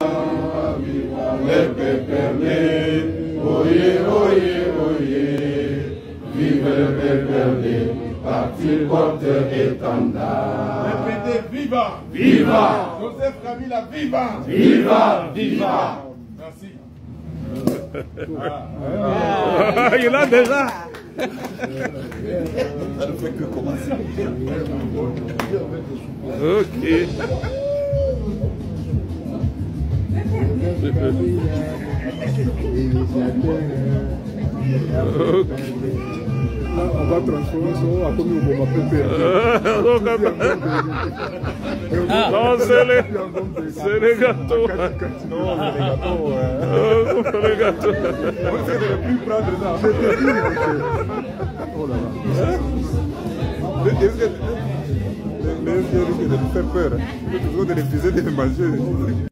Les Péperlés, oyez, oyez, oyez, vive le Péperlé, parti porteur étendard. Répétez, viva! Viva! Joseph Kabila, viva! Viva! Viva! Merci. Il a déjà. Ça ne fait que commencer. Ok. On va transformer ça à comme on va péper. Non, c'est les gâteaux. Non, c'est les gâteaux. C'est les gâteaux. On ne plus prendre ça. Oh là là. Les yeux risquent de nous faire peur. Nous devons les refuser de les manger.